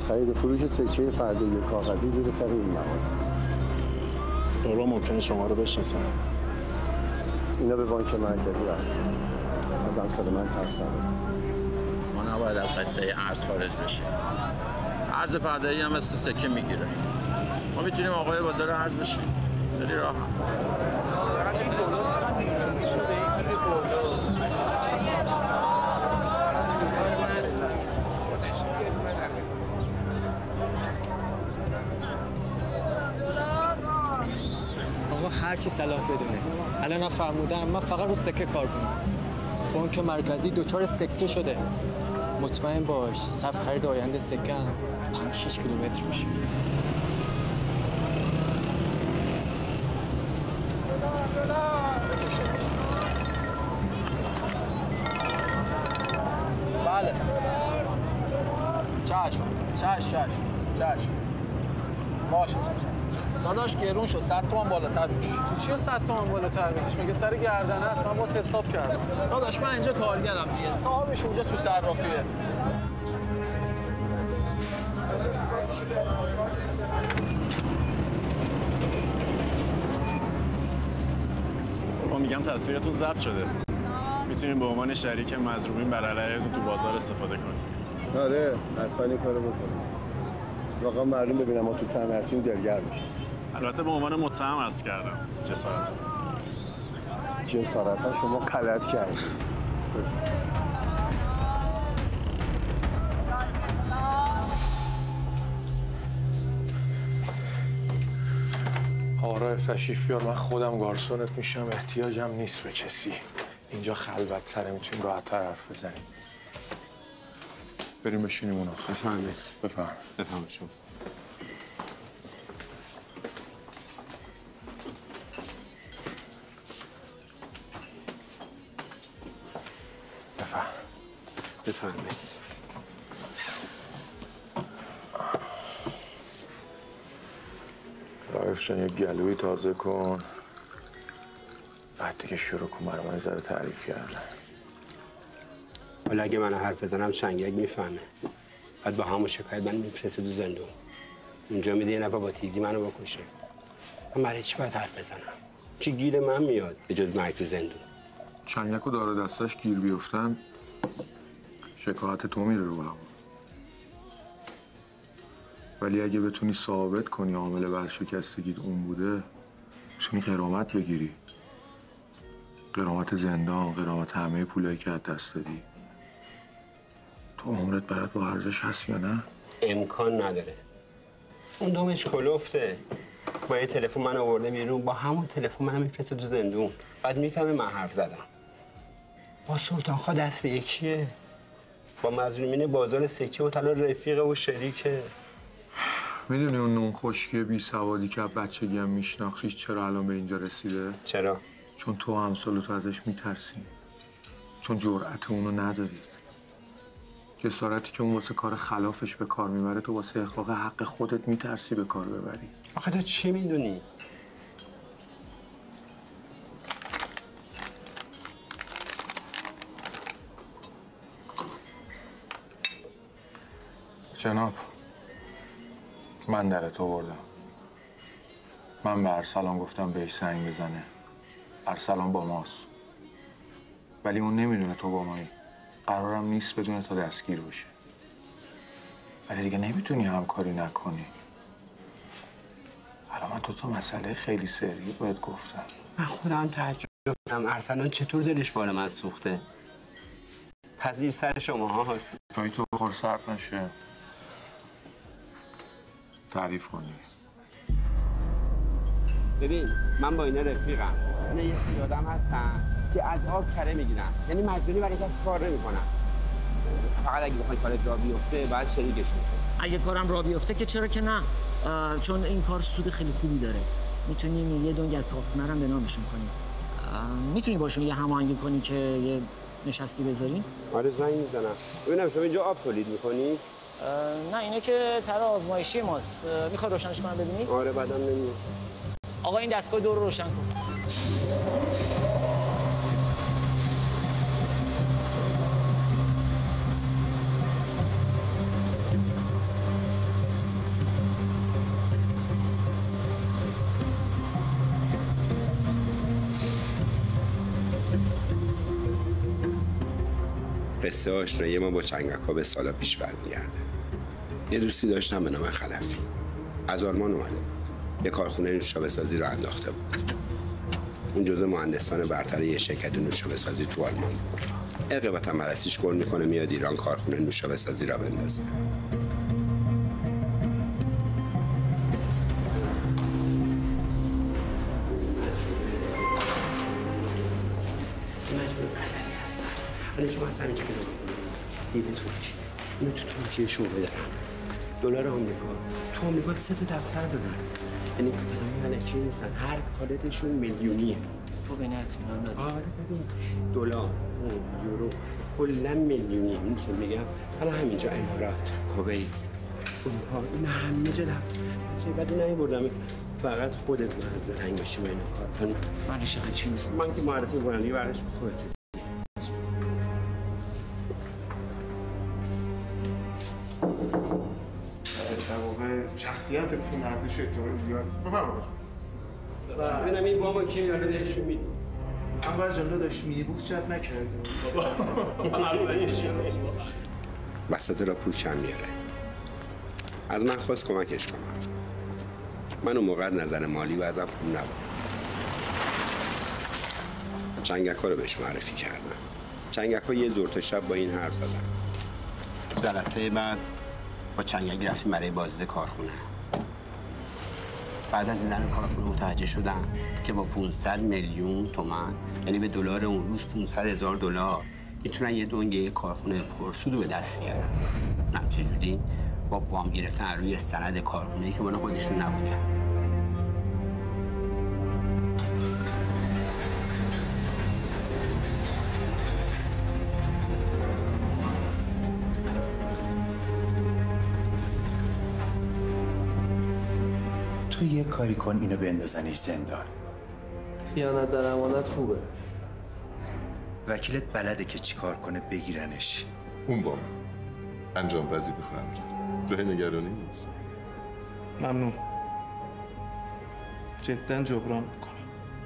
از خرید و فروش سکه فردایی کاغذی زیر سر این مغازه است. دورا ممکنه شما رو بشناسن. اینا به بانک مرکزی هستن. از امثال من ترس ندارم. ما نباید از قصه ارز خارج بشیم. ارز فردایی هم مثل سکه میگیره. ما میتونیم آقای بازار ارز بشیم. خیلی راحت. آقا هر چی صلاح بدونه. الان فرمودم من فقط رو سکه کار کنم. بانک مرکزی دچار سکه شده. مطمئن باش صف خرید آینده سکه 5-6 کیلومتر میشه. بله. چشم. باشه. داداش گرون شد 100 تومن بالاتر بشه. چیه 100 تومن بالاتر بشه؟ مگه سر گردنه است؟ من با حساب کردم. داداش من اینجا کارگرم دیگه. صاحبش اونجا تو صرافیه. ما میگم تصویرتون ضبط شده. میتونیم به عنوان شریک مظلومین بر علیهتون تو بازار استفاده کنیم. آره، حتما این کارو بکنیم. واقعا مردم ببینم ما تو صحنه هستیم دلگرم میشه. البته به عنوان متهم عرض کردم. جسارتا شما غلط کردید. آقای تشریف بیار، من خودم گارسونت میشم، احتیاجم نیست به کسی. اینجا خلوت‌تره، میتونیم راحت‌تر حرف بزنیم. بریم بشینیم اون آخر. بفهمید شما. بفهمید. رایف جان، یه گلوی تازه کن. بعد دیگه شروع کن برای من ذره تعریف کردن. حالا اگه من حرف بزنم چنگک میفهمه. بعد با همون شکایت من میفرسته تو زندون. اونجا میده یه نفر با تیزی منو بکشه. من برای چی باید حرف بزنم؟ چی گیر من میاد به جز مرگ تو زندون؟ چنگک و دار دستش گیر بیفتن شکایت تو میره رو هوا. ولی اگه بتونی ثابت کنی عامل ورشکستگیت اون بوده، میتونی غرامت بگیری. غرامت زندان، غرامت همه پولایی که از دست دادی. تو عمرت برات با ارزش هست یا نه؟ امکان نداره. اون دومش کلفته. با یه تلفن من آورده بیرون، با همون تلفن من میفرسته تو زندون. بعد میفهمه من حرف زدم. با سلطانخوا دست به یکیه. با مظلومین بازار سکه و طلا رفیقه و شریکه. میدونی اون نون خشکی بی سوادی که بچگی هم میشناختیش چرا الان به اینجا رسیده؟ چرا؟ چون تو همسال تو ازش میترسی. چون جرأت اونو نداری. جسارتی که اون واسه کار خلافش به کار میبره، تو واسه احقاق حق خودت میترسی به کار ببری. آخه تو چی میدونی؟ جناب، من درت آوردم. من به ارسلان گفتم بهش زنگ بزنه. ارسلان با ماست. ولی اون نمیدونه تو با مایی. قرارم نیست بدونه تا دستگیر بشه. ولی دیگه نمیتونی همکاری نکنی. الان من تو مسئله خیلی سریع باید گفتم. من خودم تعجب کردم ارسلان چطور دلش بال من سوخته. پذیر سر شما هست. تایی تو بخور سرد نشه. تعریف کنی. ببین من با اینا رفیقم. اینا یه سری آدم هستن که از آب کره میگیرن. یعنی مجانی برای کسی کار نمیکنن. فقط اگه بخوای کارت راه بیفته باید شریکشون. اگه کارم راه بیفته که چرا که نه؟ چون این کار سود خیلی خوبی داره. میتونیم یه دنگ از کارخونه رو به نامشون کنیم. میتونی باشون یه هماهنگی کنی که یه نشستی بذارین؟ آره زنگ میزنم. ببینم شما اینجا آب تولید میکنی؟ نه اینه که طرح آزمایشی ماست. میخوای روشنش کنم ببینی؟ آره بعدم نمیاد. آقا این دستگاه دور رو روشن کن. قصه آشنایی ما با چنگک‌ها به سالا پیش برمیگرده. یه دوستی داشتم به نام خلفی. از آلمان اومده بود. یه کارخونه نوشابه سازی رو انداخته بود. اون جزء مهندسان برتر یه شرکت نوشابه سازی تو آلمان بود. ارقه وطن پرستیش گل میکنه میاد ایران کارخونه نوشابه سازی را بندازه. ولی شما از همینجا که میده ترکیه. اینو تو ترکیه شعبه دارن. دلار آمریکا. تو آمریکا 3 تا دفتر دارن. یعنی آدم ملکی نیستن. هر کالتشون میلیونیه. تو به اطمینان نداری؟ آره ببین دلار، یورو کلا میلیونیه. این چه میگم؟ حالا همینجا امارات، کویت، اروپا این همه جا دفتر. چه بدی نمیبردم. فقط خودت محضر رنگ باشی با اینو کار کنی. من شغل چی نیست. من که معرفی کنم یه ورش به خودت. شخصیت تو نردش اعتبار زیاد بفرمایید. ببینم این بابا کی حالا بهشون میدی. انور جان داداش مینی بوس چت نکرده. وسط را پول کم میاره. از من خواست کمکش کنم. من اون موقع نظر مالی و ازم پول نبود. چنگک‌ها رو بهش معرفی کردم. چنگک‌ها یه زور تا شب با این حرف زدن. جلسه بعد با چنگک رفتیم برای بازدید کارخونه. بعد از دیدن کارخونه متوجه شدم که با 500 میلیون تومان یعنی به دلار اون روز 500,000 دلار میتونن یه دنگه کارخونه پرسود رو به دست بیارن. نه چجوری؟ با وام گرفتن روی سند کارخونه‌ای که مال خودشون نبوده. تو یه کاری کن اینو بندازنش زندان. خیانت در امانت خوبه. وکیلت بلده که چیکار کنه بگیرنش. اون با من انجام وظیفه خواهم کرد. جای نگرانی نیست. ممنون. جدا جبران میکنم.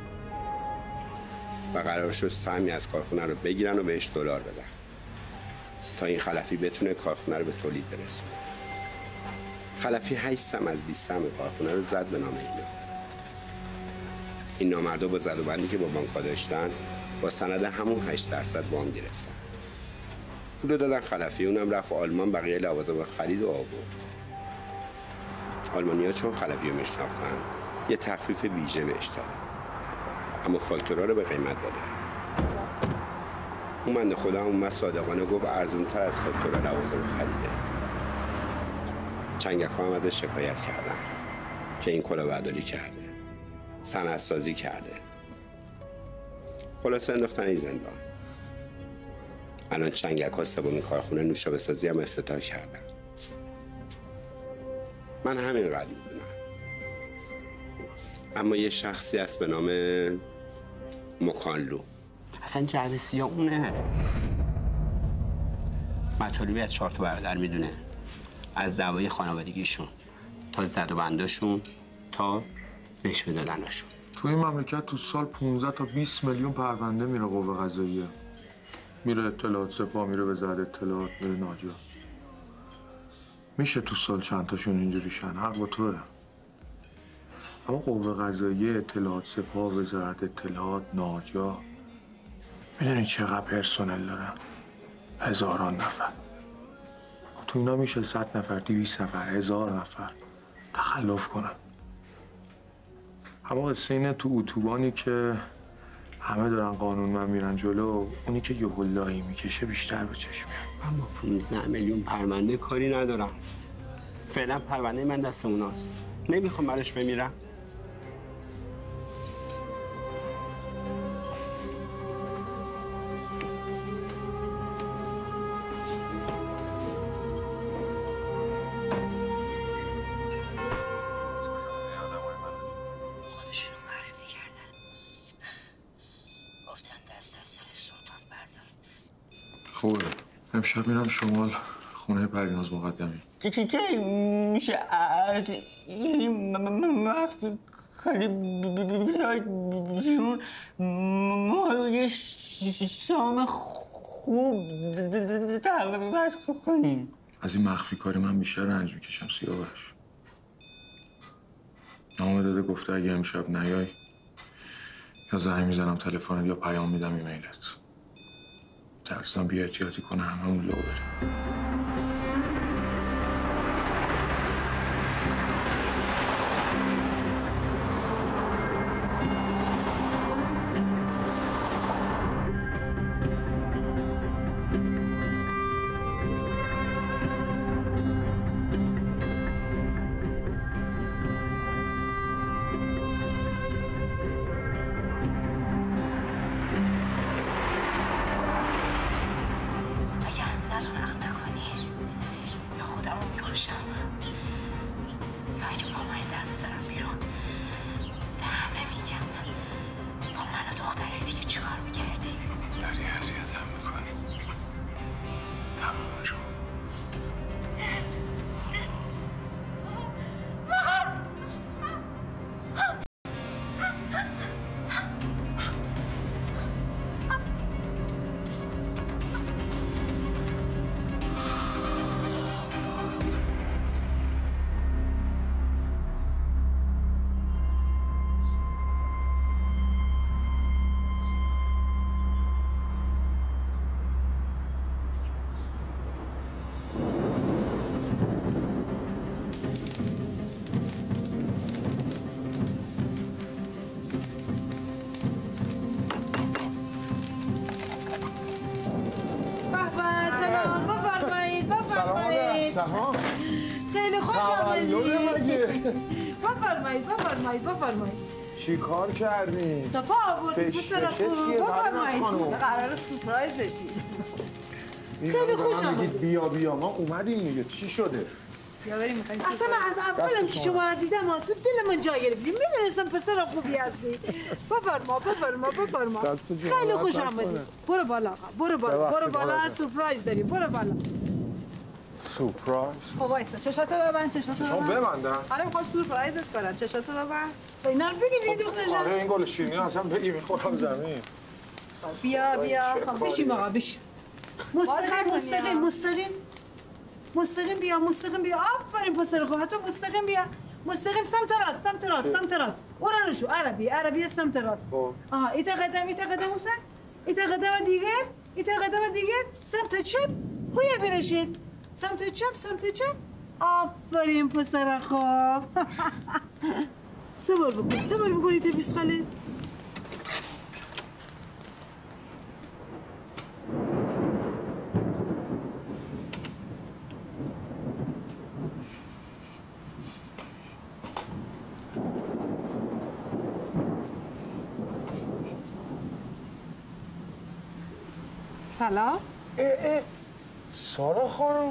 و قرار شد سهمی از کارخونه رو بگیرن و بهش دلار بدن تا این خلفی بتونه کارخونه رو به تولید برسونه. خلفی 8 سهم از 20 سهم کارخونه رو زد به نام اینا. این نامردا با زد و بندی که با بانک‌ها داشتن با سند همون 8% وام گرفتن. پول دادن خلفی، اونم رفت آلمان بقیه لوازم خرید و آورد. آلمانی‌ها چون خلفی رو میشناختن یه تخفیف ویژه بهش دادن. اما فاکتورا رو به قیمت دادن. اون بنده خدا اومد صادقانه گفت ارزون‌تر از فاکتورا لوازم خریده. چنگک‌ها هم ازش شکایت کردن که این کلاهبرداری کرده، صنعت‌سازی کرده. خلاصه انداختن این زندان. الان چنگک‌ها سومین کارخونه نوشابه سازی هم افتتاح کردن. من همین قدر می‌دونم. اما یه شخصی هست به نام مکانلو. اصلا جعبه سیاه اونه. مطالبی از 4 تا برادر میدونه. از دعوای خانوادگیشون تا زد و بنداشون تا رشوه دادنشون. تو این مملکت تو سال 15 تا 20 میلیون پرونده میره قوه قضاییه. میره اطلاعات سپاه، میره وزارت اطلاعات، میره ناجا. میشه تو سال چند تاشون اینجوری شن، حق با توه. اما قوه قضاییه، اطلاعات سپاه، وزارت اطلاعات، ناجا، میدونی چقدر پرسنل دارن؟ هزاران نفر. تو اینا میشه 100 نفر، 200 نفر، 1000 نفر تخلف کنن. اما قصه اینه تو اتوبانی که همه دارن قانون من میرن جلو، اونی که یه هلایی میکشه بیشتر به چشم میاد. اما 15 میلیون پرونده کاری ندارم. فعلا پرونده من دست اوناست. نمیخوام برش بمیرم. خوبه. امشب میرم شمال خونه پریناز مقدمی. که میشه از این مغز کاری بیاید بیرون ما یه شام خوب تقریبش کنیم. از این مخفی کاری من بیشتر رنج میکشم سیاوش. نامه داده گفته اگه امشب نیای یا زنگ میزنم تلفنت یا پیام میدم ایمیلت. ترسم بی احتیاطی کنه هممون لو بریم. خیلی خوش آمدید. بفرمایید. چی کار کردین؟ صفا آوردید پسرتون. بفرمایید. قراره سورپرایز بشید. خیلی خوش آمدید. بیا ما اومدیم دیگه. چی شده؟ بیا بریم می‌خوایم. اصلا من از اولم که شما رو دیدم تو دل من جا گرفتید. میدونستم پسر خوبی هستی. بفرما. خیلی خوش آمدید. برو بالا بالا سورپرایز داریم. برو بالا. سورپرایز؟ خب وایسا چشاتو ببند. شما ببندن؟ آره میخوام سورپرایزت کنم. چشاتو ببند. اینا رو بگید دختر جان. آره این گل شیرینی اصلا بگی میخورم زمین. بیا بشین آقا بشین. مستقیم بیا. آفرین پسر خوب. تو مستقیم بیا. مستقیم سمت راست. اون شو عربی سمت راست. آها ایت قدم حسین. ایت قدم دیگر. سمت چپ. هوی برشین. سمت چپ. آفرین پسر خوب. صبر بکنید بیسخاله. سلام. سارا خانم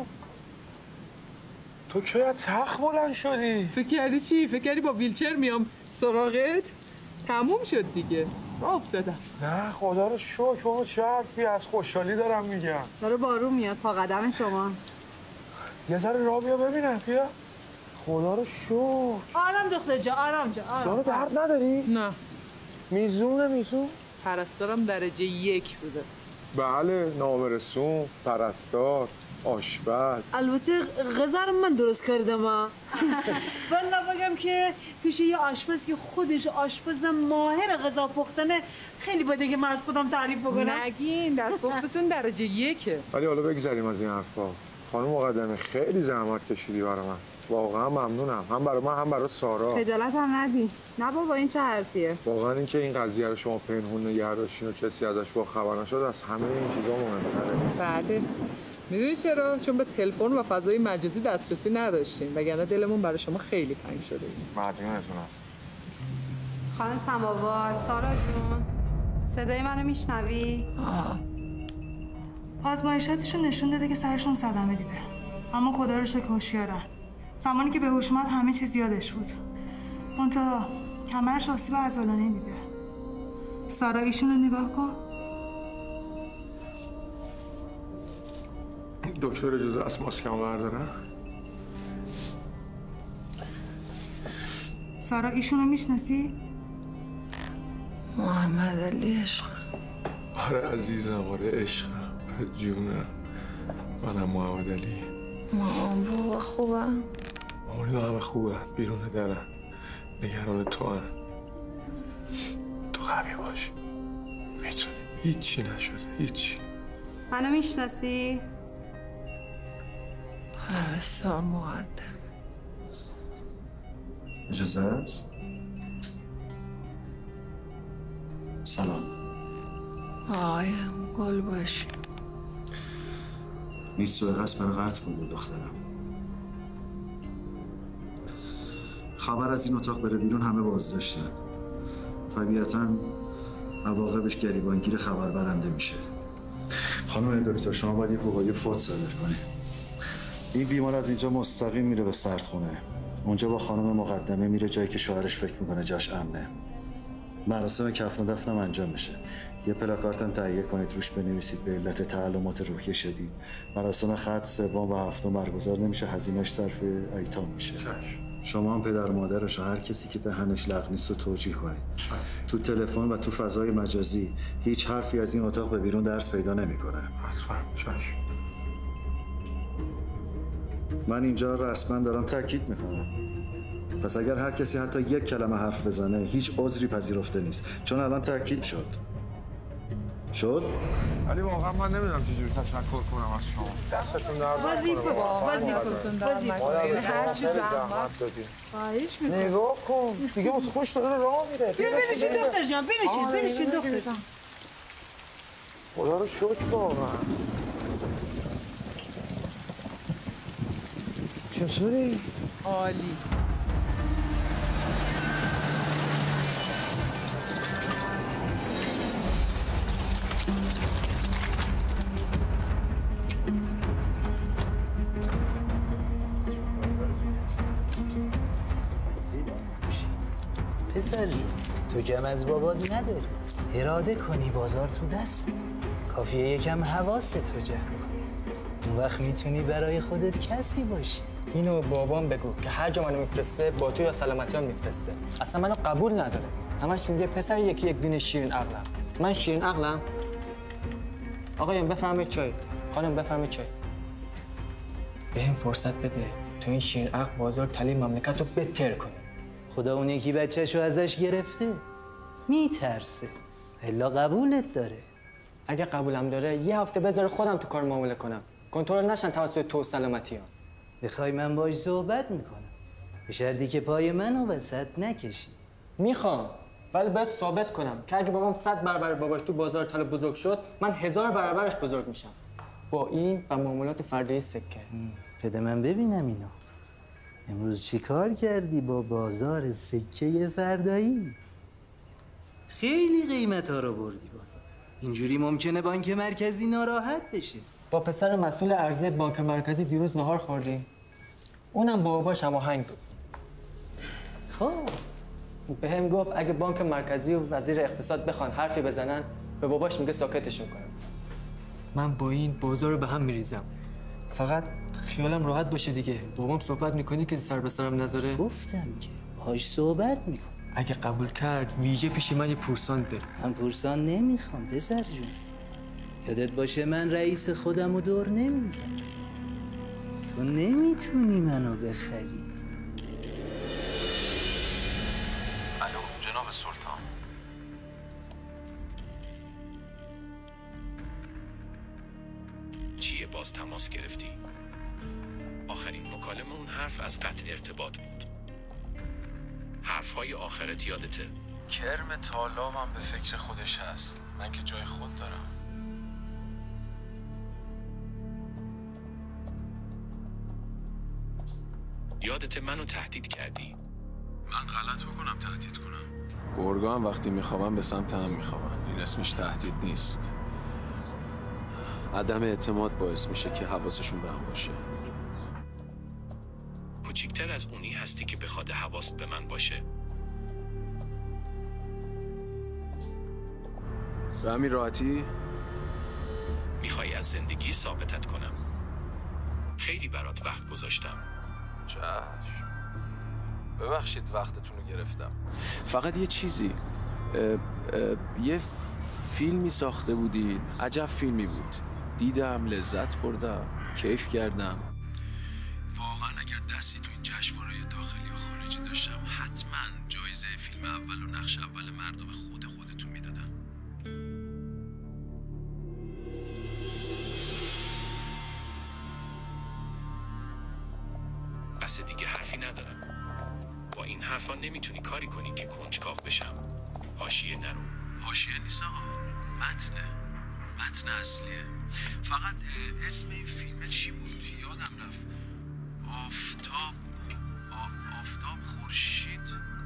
تو کی از تخت بلند شدی؟ فکر کردی چی؟ فکر کردی با ویلچر میام سراغت؟ تموم شد دیگه. ما افتادم. نه خدا رو شکر بابا چه حرفی از خوشحالی دارم میگم. داره بارون میاد پا قدم شماست. یه ذره راه بیا ببینم بیا. خدا رو شکر. آرام دختر جا آرام. سارا درد نداری؟ نه. میزون؟ پرستارم درجه 1 بوده. بله نامرسون، پرستار، آشپز. البته غذا رو من درست کردم والله بگم که پیش یه آشپز که خودش آشپز ماهر غذا پختنه خیلی بده که من از خودم تعریف بکنم. نگین دستپختتون درجه 1. ولی حالا بگذاریم از این حرفا. خانم مقدمی خیلی زحمت کشیدی برای من. واقعا ممنونم. هم برای من هم برای سارا. خجالت هم ندی. نه بابا این چه حرفیه؟ واقعا اینکه این قضیه رو شما پنهون نگه داشتین و کسی ازش با خبر نشد از همه این چیزا مهم‌تره. بله. میدونی چرا؟ چون به تلفن و فضای مجازی دسترسی نداشتیم وگرنه دلمون برای شما خیلی تنگ شده بود. مدیونتونم. خانم سماوات، سارا جون صدای منو میشنوی؟ آزمایشاتشون نشون داده که سرشون صدمه دیده. اما خدا رو شکر هوشیارن. زمانی که به هوش اومد همه چیز یادش بود. منتها کمرش آسیب عضلانی دیده. سارا ایشون رو نگاه کن. دکتر اجازه است ماسکم بردارم؟ سارا ایشون رو میشناسی؟ محمد علی عشق. آره عزیزم، آره عشقم. جونه. منم محمد علی. مامان بابا خوبم؟ مامان اینا همه خوبه، بیرون درن، نگران تو هم. تو قوی باش، میتونی. هیچی نشده، هیچی. منو میشناسی؟ حسام مقدم. اجازه است؟ سلام. آقایم گل باشی. نیست سوء قصد برای قطع بوده دخترم. خبر از این اتاق بره بیرون همه بازداشتن. طبیعتاً عواقبش گریبانگیر خبر برنده میشه. خانم دکتر شما باید یه وقایع فوت صادر کنید. این بیمار از اینجا مستقیم میره به سردخونه. اونجا با خانم مقدمه میره جایی که شوهرش فکر میکنه جاش امنه. مراسم کفن و دفنم انجام میشه. یه پلاکارتم تهیه کنید روش بنویسید به علت تعلمات روحی شدید. مراسم ختم سوم و هفتم برگزار نمیشه، هزینه‌اش صرف ایتام میشه. شما هم پدر مادرش و هر کسی که دهنش لق نیست رو توجیه کنید. تو تلفن و تو فضای مجازی هیچ حرفی از این اتاق به بیرون درس پیدا نمیکنه. من اینجا رسما دارم تاکید میکنم. پس اگر هر کسی حتی یک کلمه حرف بزنه هیچ عذری پذیرفته نیست، چون الان تاکید شد. ولی واقعا من نمیدونم چجوری تشکر کنم از شما. دستتون درد وظیفه هر چی زحمت بدین. خواهش میکنم. نگاه کن دیگه واسه خوش داره راه میره. بنشین دختر جان، بنشین دختر جان. خدا رو شکر واقعا. چطوری؟ عالی. پسر جون تو کم از بابات نداری. اراده کنی بازار تو دستت. کافیه یکم حواست تو جمع کن. اون وقت میتونی برای خودت کسی باشی. اینو بابام بگو که هر جا منو میفرسته با تو یا سلامتی هم میفرسته. اصلا منو قبول نداره. همش میگه پسر یکی یک دونه شیرین عقلم. من شیرین عقلم؟ آقایان بفرمایید چای. خانم بفرمایید چای. بهم فرصت بده تو این شیرین عقل بازار تلی مملکت رو بتر کنه. خدا اون یکی بچه‌شو ازش گرفته. میترسه. الا قبولت داره. اگه قبولم داره یه هفته بذاره خودم تو کار معامله کنم. کنترل نشن توسط تو سلامتی ها. بخوای من باهاش صحبت میکنم. به شرطی که پای منو وسط نکشی. میخوام ولی باید ثابت کنم که اگه بابام 100 برابر باباش تو بازار طلا بزرگ شد، من 1000 برابرش بزرگ میشم. با این و معاملات فردایی سکه. بده من ببینم اینو. امروز چی کار کردی با بازار سکه فردایی؟ خیلی قیمت ها رو بردی بالا. اینجوری ممکنه بانک مرکزی ناراحت بشه. با پسر مسئول ارزی بانک مرکزی دیروز نهار خوردیم. اونم با باباش هماهنگ بود. خب بهم گفت اگه بانک مرکزی و وزیر اقتصاد بخوان حرفی بزنن به باباش میگه ساکتشون کنم. من با این بازار رو به هم میریزم. فقط خیالم راحت باشه دیگه. بابام صحبت میکنی که سر به سرم نذاره. گفتم که باهاش صحبت میکن. اگه قبول کرد ویژه پیش من یه پورسان داره. من پورسان نمیخوام پسر جون. یادت باشه من رئیس خودم رو دور نمیزنم. تو نمیتونی منو بخری. الو جناب سلطان. چیه باز تماس گرفتی؟ آخرین مکالمه اون حرف از قطع ارتباط بود. حرفهای آخرت یادته؟ کرم تالابم به فکر خودش هست. من که جای خود دارم. یادت منو تهدید کردی؟ من غلط میکنم تهدید کنم. گرگا هم وقتی میخوابن به سمت هم میخوابن. این اسمش تهدید نیست. عدم اعتماد باعث میشه که حواسشون به هم باشه. کوچیکتر از اونی هستی که بخواد حواست به من باشه. به همین راحتی؟ میخوای از زندگی ثابتت کنم. خیلی برات وقت گذاشتم. چشم. ببخشید وقتتون رو گرفتم. فقط یه چیزی. یه فیلمی ساخته بودید. عجب فیلمی بود. دیدم، لذت بردم، کیف کردم. واقعا اگر دستی تو این جشنواره‌های داخلی و خارجی داشتم حتما جایزه فیلم اول و نقش اول مرد رو به خودتون میدادم. بس دیگه حرفی ندارم. با این حرفا نمیتونی کاری کنی که کنجکاو بشم. حاشیه نرو. حاشیه نیست آقا، متن اصلیه. فقط اسم این فیلم چی بود یادم رفت. آفتاب خورشید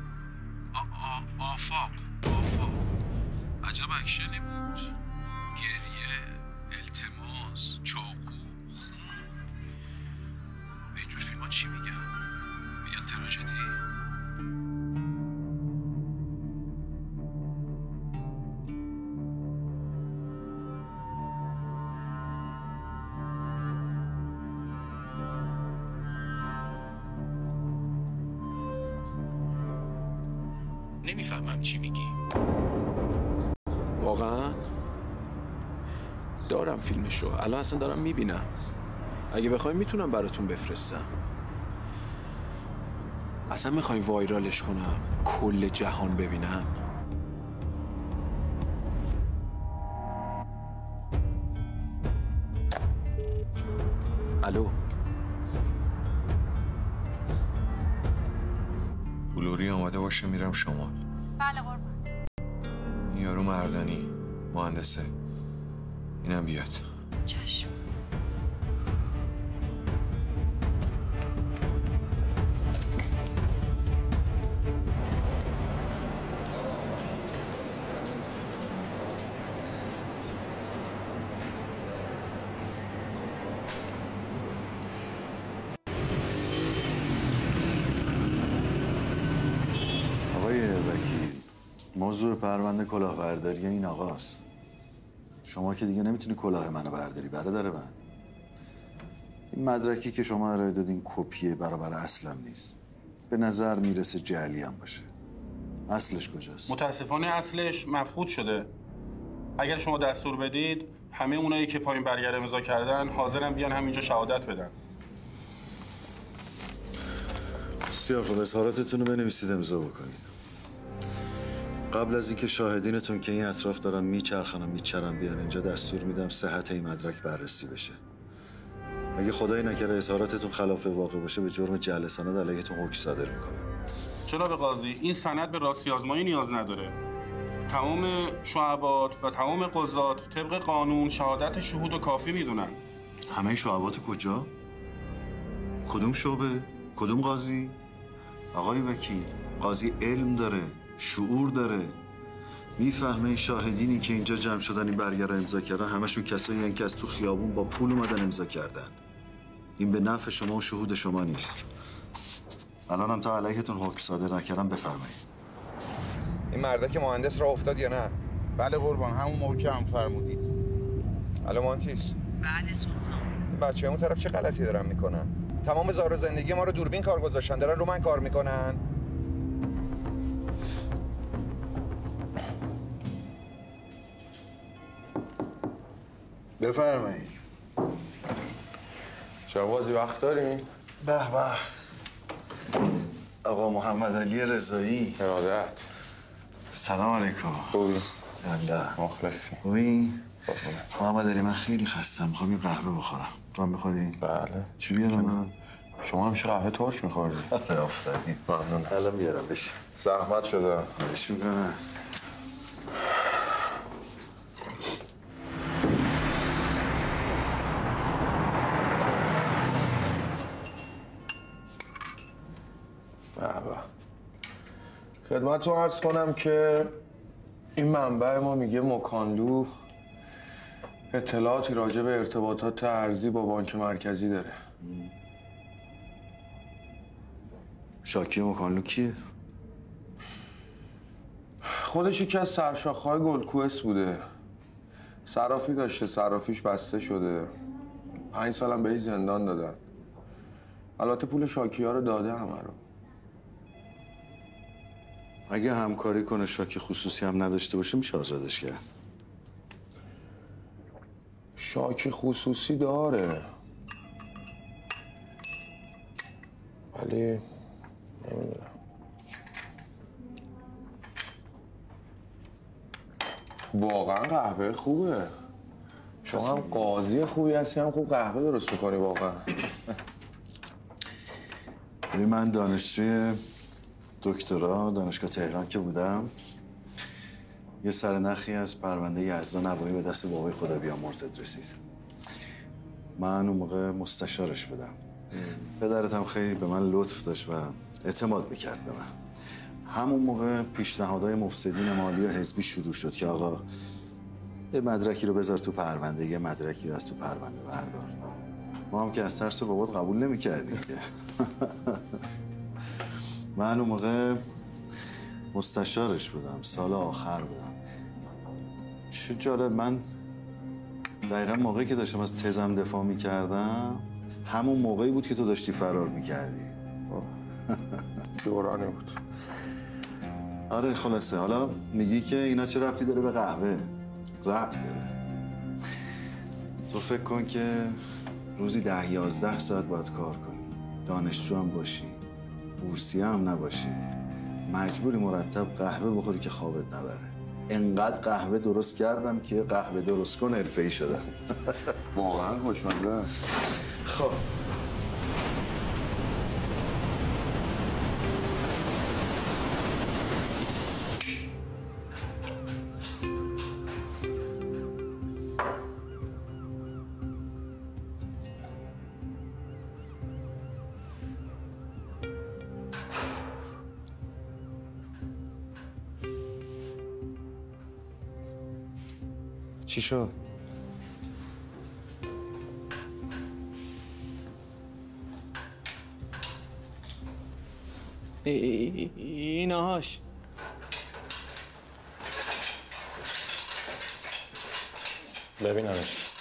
آفاق. عجب اکشنی بود. گریه، التماس، چاقو، خون. به اینجور فیلم ها چی میگن؟ میگن تراژدی؟ نمیفهمم چی میگی. واقعا دارم فیلمشو، الان اصلا دارم میبینم. اگه بخوای میتونم براتون بفرستم. اصلا میخوای وایرالش کنم کل جهان ببینن؟ الو، بلوری آماده باشه میرم شمال. بله قربان. این یارو مردنی مهندسه، اینم بیاد. چشم. موضوع پرونده کلاهبرداری این آقاست. شما که دیگه نمیتونی کلاه منو برداری برادر من. این مدرکی که شما ارائه دادین کپیه برابر اصلم نیست. به نظر میرسه جعلی هم باشه. اصلش کجاست؟ متاسفانه اصلش مفقود شده. اگر شما دستور بدید همه اونایی که پایین برگر امضا کردن حاضرن بیان همینجا شهادت بدن. بسیار خوب، اظهاراتتون رو بنویسید امضا بکنید. قبل از اینکه شاهدینتون که این اطراف دارن میچرخن و میچرن بیان اینجا دستور میدم صحت این مدرک بررسی بشه. اگه خدایی نکرده اظهاراتتون خلاف واقع باشه به جرم جعل سند علیهتون حکم صادر میکنم. جناب قاضی، این سند به راستی آزمایی نیاز نداره. تمام شعبات و تمام قضات طبق قانون شهادت شهود و کافی میدونن. همه شعبات کجا؟ کدوم شعبه؟ کدوم قاضی؟ آقای وکیل، قاضی علم داره، شعور داره، میفهمه این شاهدینی که اینجا جمع شدن این برگر رو امضا کردن همشون کسایی هستن که از تو خیابون با پول اومدن امضا کردن. این به نفع شما و شهود شما نیست. الان هم تا علیهتون حکم صادر نکردم بفرمایید. این مردک مهندس را افتاد یا نه؟ بله قربان، همون موقع که هم فرمودید. الو مانتیس. بله سلطان. این بچه اون طرف چه غلطی دارن میکنن؟ تمام زار زندگی ما رو دوربین کار گذاشتن، دارن رو من کار میکنن. بفرمایید. شبازی وقت داریم؟ به به. آقا محمد علی رضایی. ارادت. سلام علیکم. خوبی؟ الله. مخلصی. خوبی؟ محمد علی من خیلی خستم، میخوام یه قهوه بخورم. تو هم میخوری؟ بله. چی بیارم من؟ شما همیشه قهوه ترک میخوردی. آفرین. ممنون. الان بیارم بشین. زحمت شده. بهش میکنم. خدمتتون عرض کنم که این منبع ما میگه مکانلو اطلاعاتی راجع به ارتباطات ارزی با بانک مرکزی داره. شاکی مکانلو کیه؟ خودش یکی از سرشاخه‌های گلدکوست بوده. صرافی داشته، صرافیش بسته شده. 5 سالم بهش زندان دادن. البته پول شاکی‌ها رو داده همه رو. اگه همکاری کنه شاکی خصوصی هم نداشته باشه میشه آزادش کرد. شاکی خصوصی داره، ولی نمیدونم. واقعا قهوه خوبه. شما هم قاضی خوبی هستی، هم خوب قهوه درست میکنی واقعا. من دانشجوی دکترا دانشگاه تهران که بودم، یه سرنخی از پرونده یزدان نبایی به دست بابای خدا بیامرزت رسید. من اون موقع مستشارش بودم. پدرت هم خیلی به من لطف داشت و اعتماد میکرد به من. همون موقع پیشنهادهای مفسدین مالی و حزبی شروع شد که آقا یه مدرکی رو بذار تو پرونده، یه مدرکی رو از تو پرونده بردار. ما هم که از ترس بابات قبول نمی‌کردیم که. من اون موقع مستشارش بودم، سال آخر بودم. چه جالب، من دقیقا موقعی که داشتم از تزم دفاع می‌کردم همون موقعی بود که تو داشتی فرار می‌کردی. دورانی بود. آره خلاصه، حالا میگی که اینا چه ربطی داره به قهوه؟ ربط داره. تو فکر کن که روزی 10-11 ساعت باید کار کنی، دانشجو هم باشی، بورسیه هم نباشی، مجبوری مرتب قهوه بخوری که خوابت نبره. انقدر قهوه درست کردم که قهوه درست کن حرفه‌ای شدم. واقعا خوشمزه. خب چی شد؟ اینهاش ببینمش.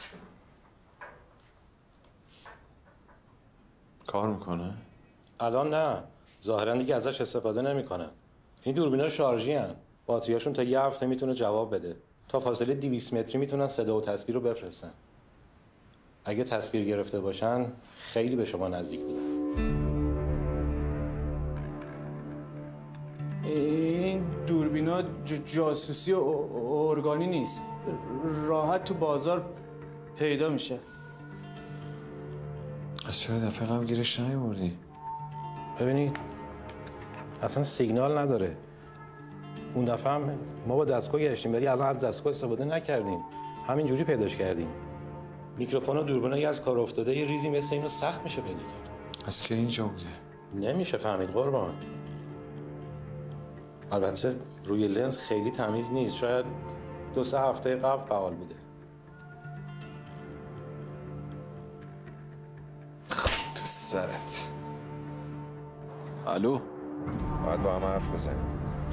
کار میکنه؟ الان نه، ظاهرا دیگه ازش استفاده نمیکنن. این دوربینا شارژی ان، باتریاشون تا یه هفته میتونه جواب بده. تا فاصله 200 متری میتونن صدا و تصویر رو بفرستن. اگه تصویر گرفته باشن خیلی به شما نزدیک بودن. این دوربینا جاسوسی ارگانی نیست، راحت تو بازار پیدا میشه. از چرا دفعه قبل گیرش نیاوردی؟ ببینید اصلا سیگنال نداره. اون دفعه هم ما با دستگاه گشتیم ولی الان از دستگاه استفاده نکردیم، همینجوری پیداش کردیم. میکروفون و دوربینایی از کار افتاده، یه ریزی مثل اینو سخت میشه پیدا کرد. از که اینجا بوده؟ نمیشه فهمید قربان. البته روی لنز خیلی تمیز نیست، شاید 2-3 هفته قبل فعال بوده. تو سرت. الو، باید با همه حرف بزنیم.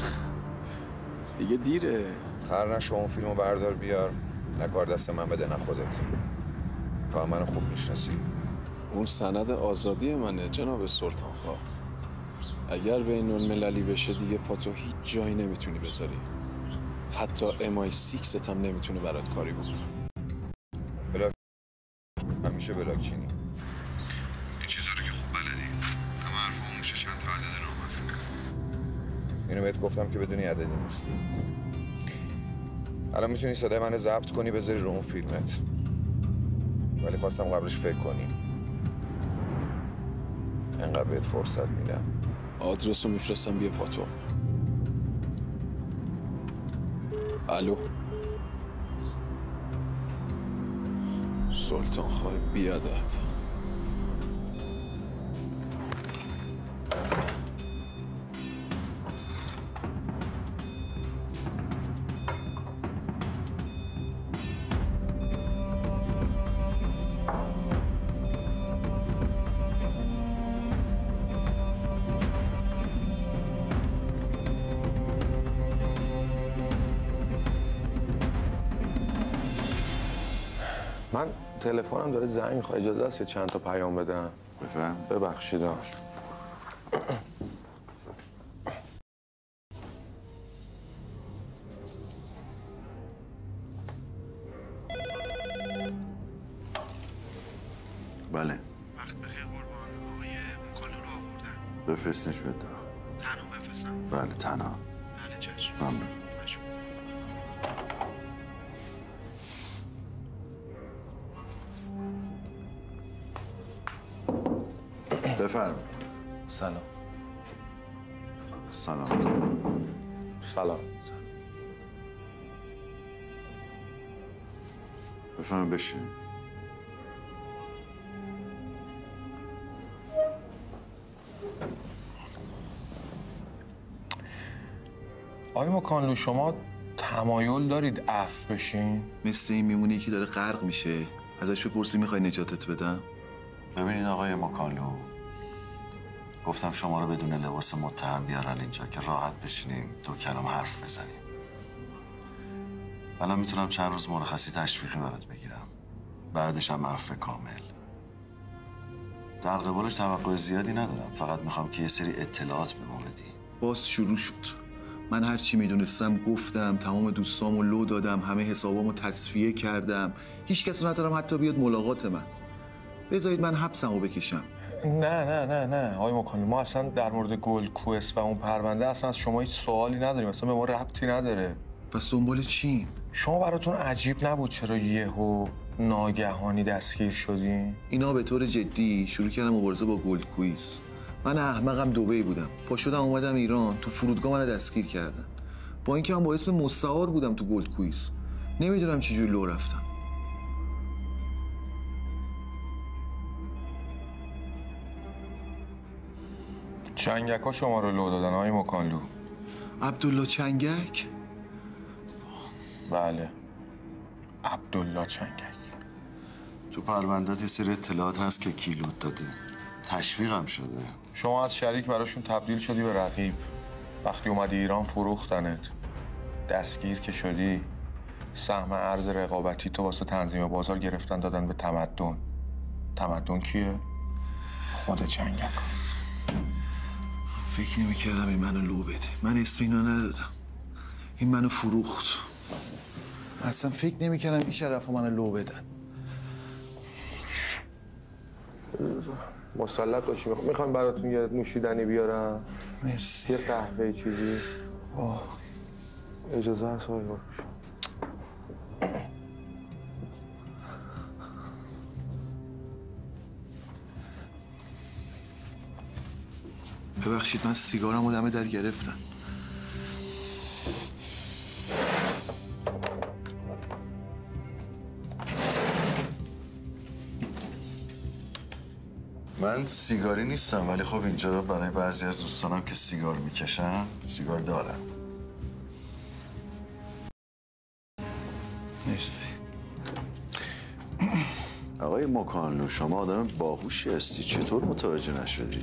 دیگه دیره. خر نشو، اون فیلمو بردار بیار، نه کار دست من بده نه خودت. تو هم منو خوب میشناسی. اون سند آزادی منه جناب سلطان خواه. اگر بین المللی بشه دیگه پاتو هیچ جایی نمیتونی بذاری. حتی MI6 هم نمیتونه برات کاری بکنه. بلاک همیشه بلاکچینی. این چیزا رو که خوب بلدی. اما حرفمون میشه چند تا عدد نامفهوم. اینو بهت گفتم که بدونی عددی نیستی. الان میتونی صدای من رو ضبط کنی بذاری رو اون فیلمت. ولی خواستم قبلش فکر کنی. انقدر بهت فرصت میدم. آدرس رو میفرستم بیا پاتوق. الو سلطان خواه بیادب. من تلفنم داره زنگ میخواد، اجازه هست یه چند تا پیام بدم؟ بفرم. ببخشید. بله. وقت بخیر قربان. آقای مکالو رو آوردن. بفرستنش به داغ. تنها بفرستم؟ بله تنها. بله چشم. ممنون. بفرمایید. سلام. سلام. سلام. بفرمایید بشین. آقای مکانلو شما تمایل دارید عفو بشین؟ مثل این میمونی که داره غرق میشه ازش بپرسی میخوای نجاتت بدم؟ ببینید آقای مکانلو، گفتم شما رو بدون لباس متهم بیارن اینجا که راحت بشینیم دو کلام حرف بزنیم. الان میتونم چند روز مرخصی تشویقی برات بگیرم، بعدش هم عفو کامل. در قبالش توقع زیادی ندارم، فقط میخوام که یه سری اطلاعات به ما بدی. باز شروع شد. من هر چی میدونستم گفتم، تمام دوستامو لو دادم، همه حسابامو تصفیه کردم، هیچ کس رو ندارم حتی بیاد ملاقات من. بذارید من حبسمو بکشم. نه آقای مکانلو، ما اصلا در مورد گلد کوست و اون پرونده اصلا از شما هیچ سوالی نداریم، اصلا به ما ربطی نداره. پس دنبال چی؟ شما براتون عجیب نبود چرا یهو ناگهانی دستگیر شدین؟ اینا به طور جدی شروع کردن مبارزه با گلد کویس. من احمقم دبی بودم، پا شدم اومدم ایران، تو فرودگاه منو دستگیر کردن، با اینکه من با اسم مستعار بودم تو گلد کویس. نمیدونم چجوری لو رفتم. چنگک ها شما رو لو دادن آقای مکانلو؟ عبدالله چنگک؟ بله، عبدالله چنگک. تو پرونده‌ات یه سری اطلاعات هست که کیلوت داده، تشویقم شده. شما از شریک براشون تبدیل شدی به رقیب. وقتی اومدی ایران فروختنت. دستگیر که شدی، سهم ارز رقابتی تو واسه تنظیم بازار گرفتن دادن به تمدن. تمدن کیه؟ خود چنگک. فکر نمی‌کردم این منو لو بده. من اسم اینو ندادم. این منو فروخت. اصلا فکر نمی‌کردم این شرفا منو لو بدن. مسلط باشی. میخوام براتون یه نوشیدنی بیارم. مرسی. یه قهوه چیزی. اجازه هست آقای باش. ببخشید من سیگارم رو دم در گرفتم. من سیگاری نیستم، ولی خب اینجا برای بعضی از دوستانم که سیگار میکشن سیگار دارم. مرسی. آقای مکانلو، شما آدم باهوشی هستی، چطور متوجه نشدی؟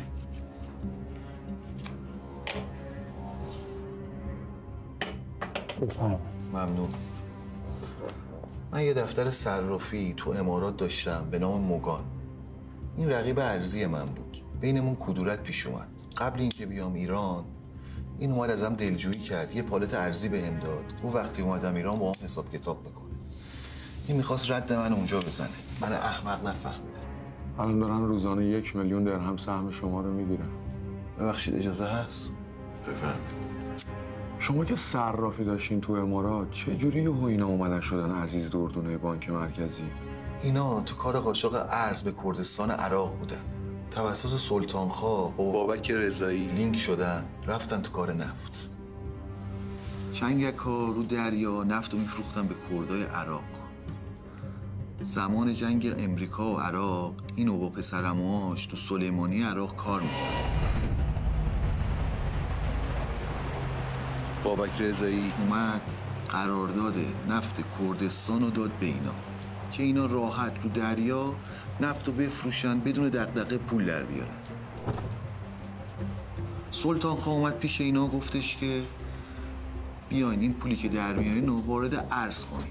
بفهم. ممنون. من یه دفتر صرافی تو امارات داشتم به نام موگان. این رقیب ارزی من بود. بینمون کدورت پیش اومد. قبل اینکه بیام ایران، این اومد ازم دلجویی کرد. یه پالت ارزی بهم داد. گفت وقتی اومدم ایران با هم حساب کتاب بکنه. این میخواست رد من اونجا بزنه. من احمق نفهمیدم. الان دارن روزانه 1 میلیون درهم سهم شما رو میگیرن. ببخشید اجازه هست؟ بفرمایید. شما که صرافی داشتین تو امارات، چه جوری یهو اینا اومدن شدن عزیز دردونه بانک مرکزی؟ اینا تو کار قاچاق ارز به کردستان عراق بودن. توسط سلطانخواه با بابک رضایی لینک شدن، رفتن تو کار نفت. چنگک‌ها رو دریا نفت رو میفروختن به کردای عراق. زمان جنگ امریکا و عراق اینو با پسرعموهاش تو سلیمانی عراق کار میکرد. بابک رضایی اومد قرارداد نفت کردستان رو داد به اینا که اینا راحت رو دریا نفت رو بفروشن بدون دغدغه پول در بیارن. سلطانخواه اومد پیش اینا گفتش که بیاین این پولی که در میارین رو وارد ارز کنین.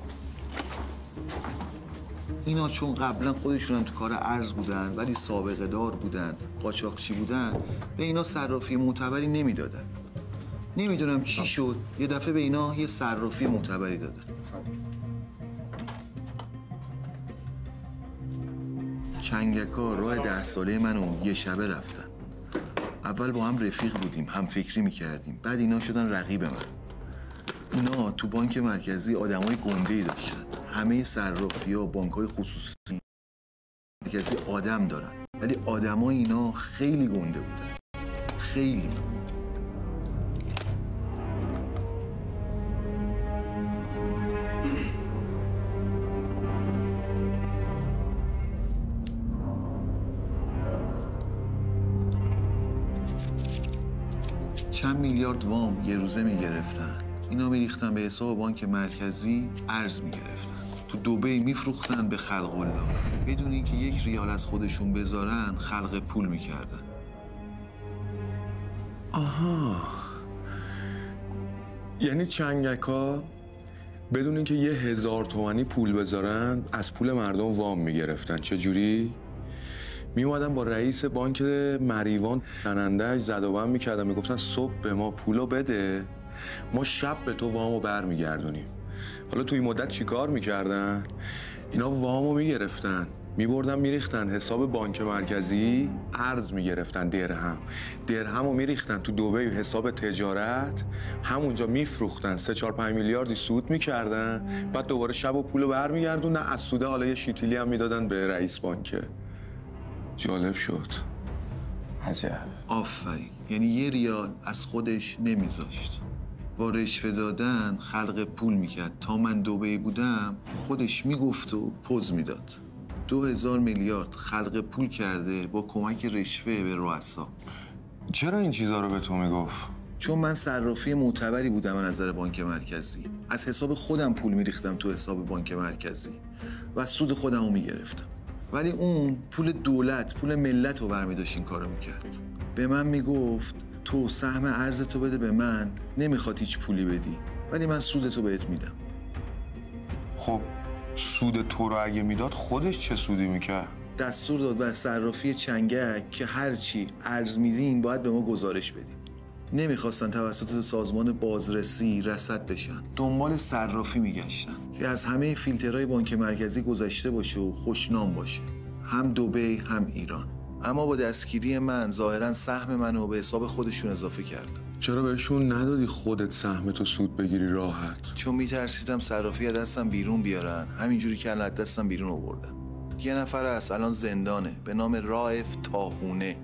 اینا چون قبلا خودشون هم تو کار ارز بودن ولی سابقه دار بودن، قاچاقچی بودن، به اینا صرافی معتبری نمیدادن. نمیدونم چی شد، یه دفعه به اینا یه صرافی معتبری دادن. چنگکا راه 10 ساله منو یه شبه رفتن. اول با هم رفیق بودیم، هم فکری میکردیم، بعد اینا شدن رقیب من. اینا تو بانک مرکزی آدمای گنده‌ای داشتن. همه صرافی‌ها، بانک‌های خصوصی مرکزی آدم دارن، ولی آدمای اینا خیلی گنده بودن. خیلی. چند میلیارد وام یه روزه میگرفتن. اینا میریختن به حساب بانک مرکزی، ارز میگرفتن. تو دبی میفروختن به خلق الله. بدون اینکه 1 ریال از خودشون بذارن، خلق پول میکردن. آها. یعنی چنگکا بدون اینکه 1000 تومانی پول بذارن، از پول مردم وام میگرفتن. چجوری؟ می اومدن با رئیس بانک مریوان راننده‌اش زد و بند میکردن، میگفتن صبح به ما پولو بده، ما شب به تو وامو برمیگردونیم. حالا توی مدت چیکار میکردن؟ اینا وامو میگرفتن، میبردن میریختن حساب بانک مرکزی، ارز میگرفتن، درهمو میریختن تو دبی حساب تجارت، همونجا میفروختن 3-4-5 میلیاردی سود میکردن، بعد دوباره شب و پولو برمیگردوندن، از سوده حالا یه شیتیلی هم میدادن به رئیس بانک. جالب شد. عجب. آفرین. یعنی 1 ریال از خودش نمیذاشت. با رشوه دادن خلق پول میکرد. تا من دبی بودم خودش میگفت و پوز میداد. 2000 میلیارد خلق پول کرده با کمک رشوه به رؤسا. چرا این چیزا رو به تو میگفت؟ چون من صرافی معتبری بودم از نظر بانک مرکزی. از حساب خودم پول میریختم تو حساب بانک مرکزی و سود خودمو میگرفتم. ولی اون پول دولت، پول ملت رو برمی‌داشت این کارو میکرد. به من میگفت تو سهم ارزتو بده به من، نمیخواد هیچ پولی بدی، ولی من سودتو بهت میدم. خب سود تو رو اگه میداد خودش چه سودی میکرد؟ دستور داد به صرافی چنگک که هرچی ارز میدین باید به ما گزارش بدین. نمیخواستن توسط سازمان بازرسی رصد بشن. دنبال صرافی میگشتن که از همه فیلترهای بانک مرکزی گذشته باشه و خوشنام باشه. هم دبی هم ایران. اما با دستگیری من ظاهرا سهم منو به حساب خودشون اضافه کردن. چرا بهشون ندادی خودت سهمتو سود بگیری راحت؟ چون میترسیدم صرافی از دستم بیرون بیارن. همینجوری که از دستم بیرون آوردن. یه نفر هست الان زندانه به نام رائف طاحونه.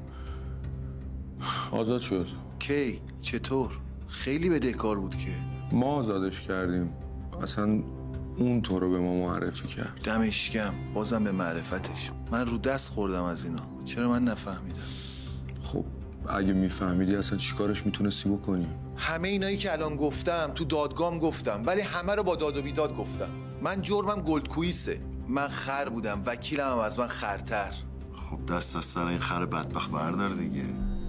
آزاد شد. کی؟ چطور؟ خیلی بدهکار بود که. ما آزادش کردیم. اصلا اون تو رو به ما معرفی کرد. دمش گرم. بازم به معرفتش. من رو دست خوردم از اینا. چرا من نفهمیدم؟ خب اگه میفهمیدی اصلا چیکارش میتونستی بکنی؟ همه اینایی که الان گفتم تو دادگام گفتم، ولی همه رو با داد و بیداد گفتم. من جرمم گلدکویسه. من خر بودم، وکیلم هم از من خرتر. خب دست از سر این خر بدبخت بردار دیگه.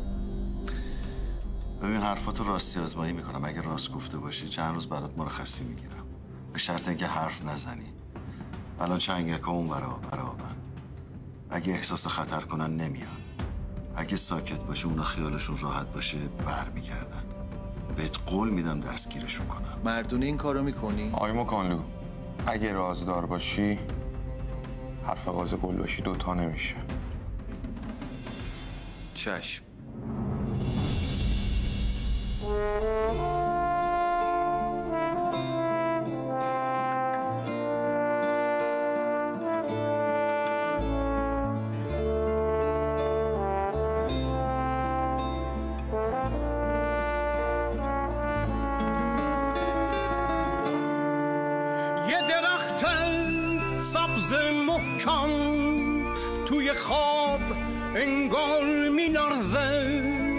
ببین حرفاتو راستی آزمایی میکنم. اگه راست گفته باشی چند روز برات مرخصی میگیرم، به شرط اینکه حرف نزنی. الان چنگکا اون برابن. اگه احساس خطر کنن نمیان. اگه ساکت باشه اونا خیالشون راحت باشه برمیگردن. بهت قول میدم دستگیرشون کنم. مردونه این کارو میکنی؟ آقای مکانلو اگه رازدار باشی، حرف قاضی قول باشی، 2 تا نمیشه. چشم. توی خواب انگار می لرزه،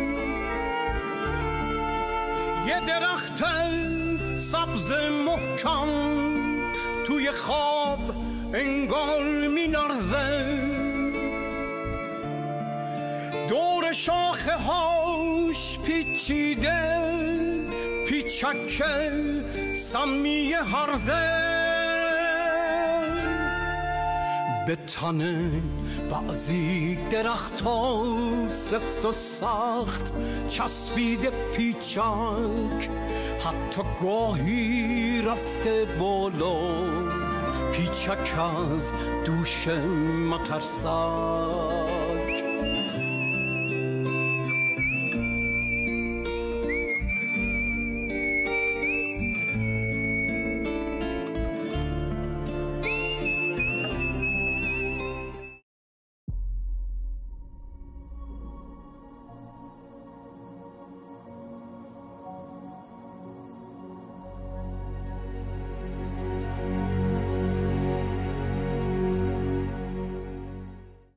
یه درخت سبز محکم توی خواب انگار می لرزه، دور شاخه هاش پیچیده پیچک سمی هرزه، به تن بعضی درخت ها سفت و سخت چسبیده پیچک، حتی گاهی رفته بالا پیچک از دوش مترسد